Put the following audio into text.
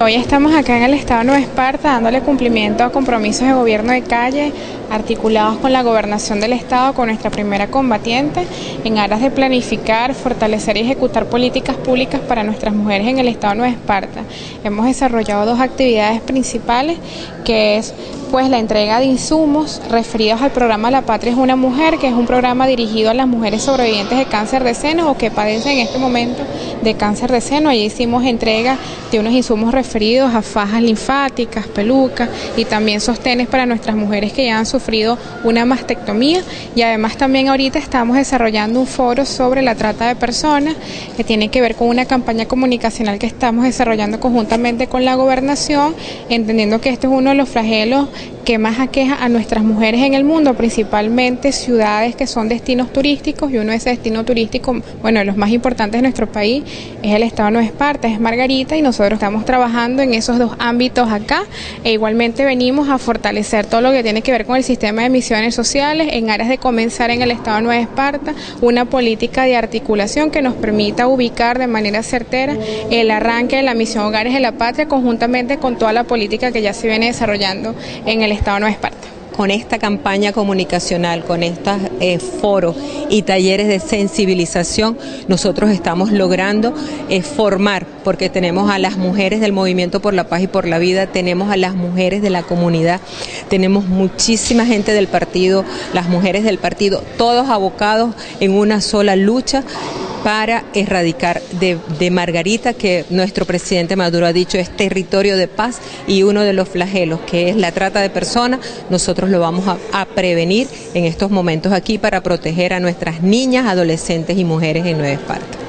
Hoy estamos acá en el estado de Nueva Esparta dándole cumplimiento a compromisos de gobierno de calle articulados con la gobernación del estado, con nuestra primera combatiente, en aras de planificar, fortalecer y ejecutar políticas públicas para nuestras mujeres en el estado de Nueva Esparta. Hemos desarrollado dos actividades principales, que es pues la entrega de insumos referidos al programa La Patria es una Mujer, que es un programa dirigido a las mujeres sobrevivientes de cáncer de seno o que padecen en este momento de cáncer de seno. Allí hicimos entrega de unos insumos referidos a fajas linfáticas, pelucas y también sostenes para nuestras mujeres que ya han sufrido una mastectomía, y además también ahorita estamos desarrollando un foro sobre la trata de personas que tiene que ver con una campaña comunicacional que estamos desarrollando conjuntamente con la gobernación, entendiendo que este es uno de los flagelos que más aqueja a nuestras mujeres en el mundo, principalmente ciudades que son destinos turísticos, y uno de esos destinos turísticos, bueno, de los más importantes de nuestro país, es el estado de Nueva Esparta, es Margarita, y nosotros estamos trabajando en esos dos ámbitos acá, e igualmente venimos a fortalecer todo lo que tiene que ver con el sistema de misiones sociales, en aras de comenzar en el estado de Nueva Esparta una política de articulación que nos permita ubicar de manera certera el arranque de la misión Hogares de la Patria, conjuntamente con toda la política que ya se viene desarrollando en el estado de Nueva Esparta. Con esta campaña comunicacional, con estos foros y talleres de sensibilización, nosotros estamos logrando formar, porque tenemos a las mujeres del Movimiento por la Paz y por la Vida, tenemos a las mujeres de la comunidad, tenemos muchísima gente del partido, las mujeres del partido, todos abocados en una sola lucha para erradicar de Margarita, que nuestro presidente Maduro ha dicho es territorio de paz, y uno de los flagelos, que es la trata de personas, nosotros lo vamos a prevenir en estos momentos aquí para proteger a nuestras niñas, adolescentes y mujeres en Nueva Esparta.